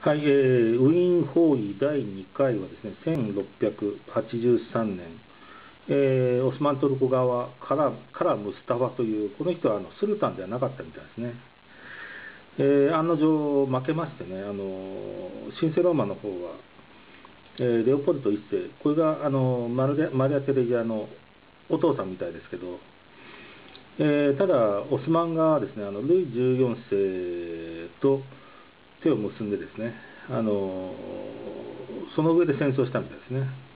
はい、ウィーン包囲第2回はですね、1683年、オスマントルコ側からムスタファという、この人はスルタンではなかったみたいですね。案の定負けましてね、神聖ローマの方は、レオポルト1世、これがマリア・テレジアのお父さんみたいですけど、ただ、オスマンがですね、ルイ14世と手を結んでですね、その上で戦争したみたいですね。